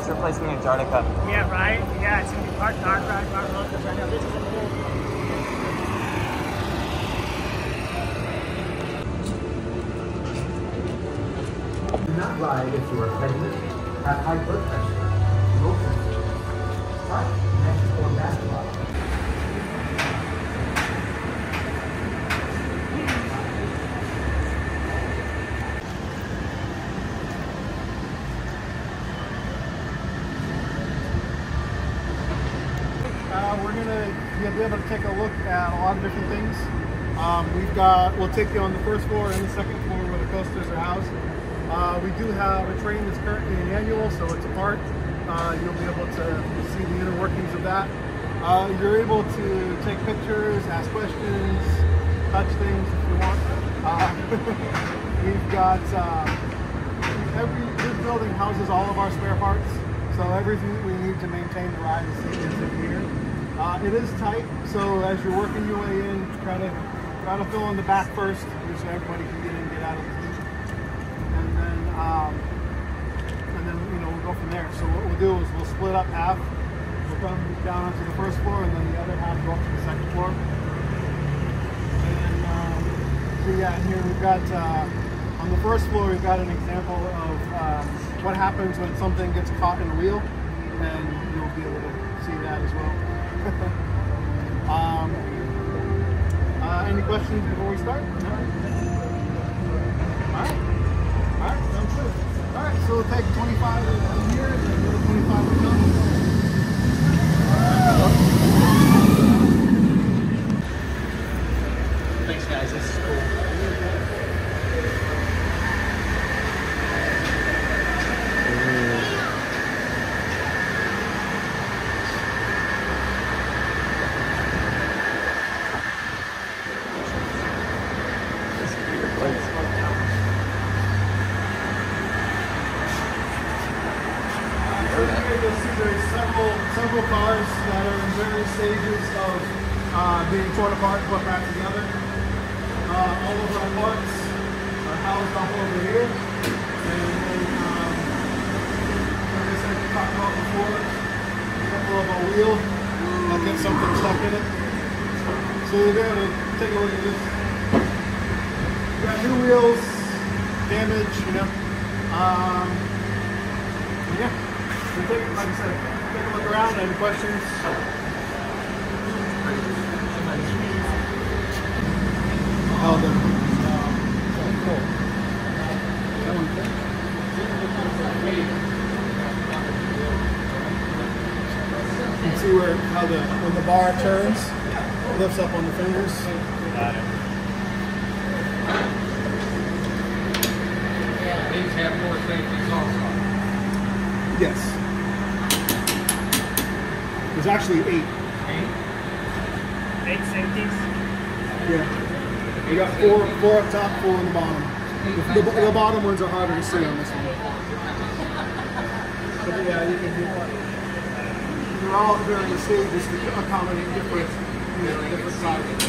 It's replacing Antarctica. Yeah, right? Yeah, it's going to be part dark ride, part roller coaster. I know this is a cool. Do not ride if you are pregnant, have high blood pressure, low temperature, heart, neck, or back problem. We're gonna be able to take a look at a lot of different things. We'll take you on the first floor and the second floor where the coasters are housed. We do have a train that's currently an annual, so it's a part. You'll be able to see the inner workings of that. You're able to take pictures, ask questions, touch things if you want. We've got this building houses all of our spare parts, so everything that we need to maintain the ride is in here. It is tight, so as you're working your way in, try to fill in the back first, so everybody can get in and get out of the seat. And then we'll go from there. So what we'll do is we'll split up half. We'll come down onto the first floor, and then the other half go up to the second floor. And so yeah, in here we've got on the first floor we've got an example of what happens when something gets caught in a wheel, and you'll be able to see that as well. Any questions before we start? No? All right, sounds good. All right, so we'll take 25 in here and then another 25 will come. Thanks, guys. This is cool. There's several cars that are in various stages of being torn apart and put back together. All of our parts are housed up over here. And then, like I said, we talked about before, a couple of a wheel that gets something stuck in it. So we're going to take a look at this. We got new wheels, damage, yeah. We'll take, like I said, take a look around. Any questions? Oh, the cool. That one. You can see how when the bar turns, it lifts up on the fingers. Got it. These have more safety also. Yes. There's actually 8. 8 safeties? Yeah. We got 4 up top, 4 on the bottom. The bottom ones are harder to see on this one. But yeah, you can do that. They're all at various stages to accommodate different sizes.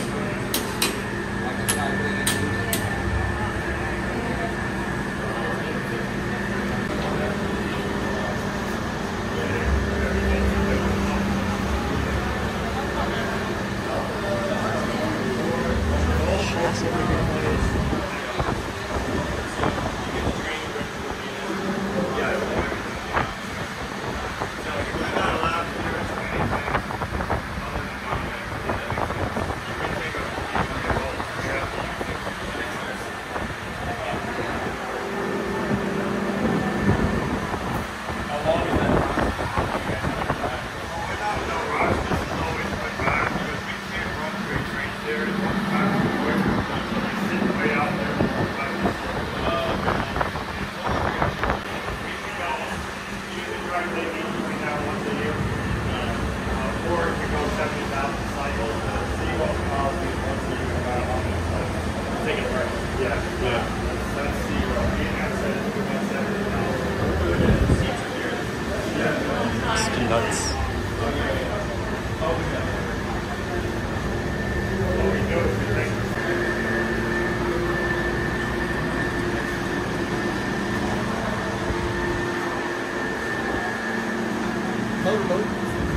Motorboat.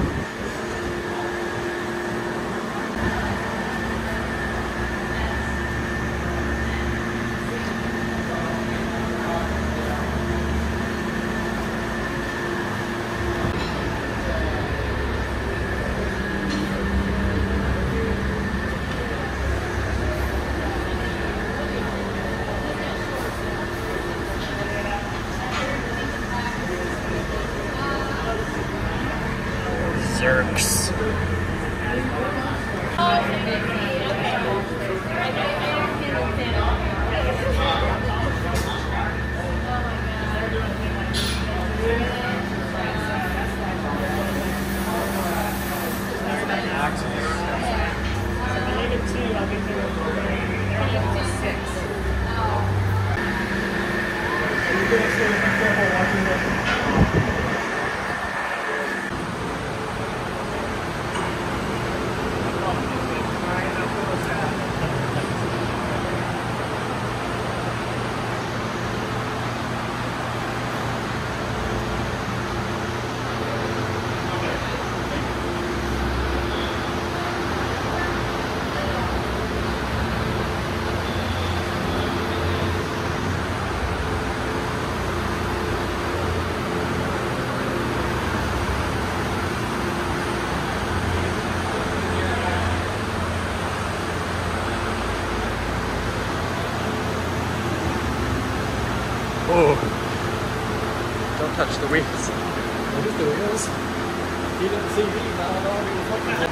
Zerks. Oh, don't touch the wheels. What is the wheels? He didn't see me, now I know he was looking